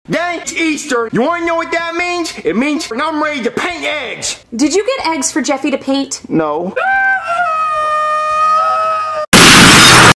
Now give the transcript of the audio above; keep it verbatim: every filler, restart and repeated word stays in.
Then it's Easter. You wanna know what that means? It means I'm ready to paint eggs. Did you get eggs for Jeffy to paint? No.